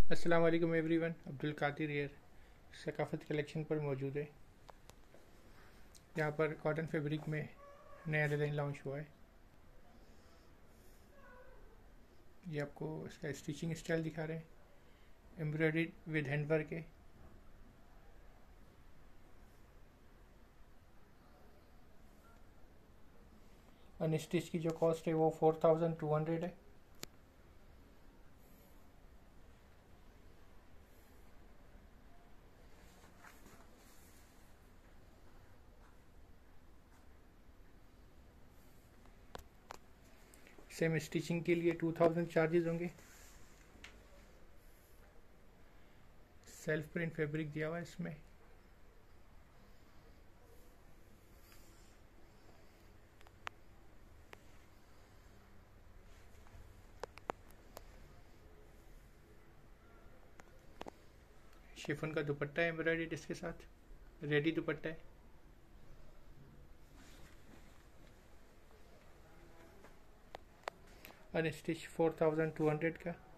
अस्सलाम वालेकुम everyone. Abdul Qadir here. Saqafat collection पर मौजूद है। यहाँ पर कॉटन फैब्रिक में नया डिज़ाइन लॉन्च हुआ है। ये आपको इसका स्टिचिंग स्टाइल दिखा रहे हैं। एम्ब्रॉयडरी विद हैंडवर्क है। अनस्टिच की जो कॉस्ट है वो 4200 है। सेम स्टिचिंग के लिए 2000 चार्जेस होंगे। सेल्फ प्रिंट फैब्रिक दिया हुआ है इसमें। शिफॉन का दुपट्टा है एम्ब्रॉयडरी इसके साथ। रेडी दुपट्टा है। अनस्टिच 4200 का।